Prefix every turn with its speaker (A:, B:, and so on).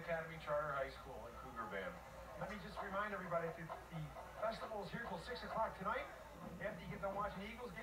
A: Academy Charter High School and Cougar Band.
B: Let me just remind everybody that the festival is here till 6 o'clock tonight. After you get done watching the Eagles game,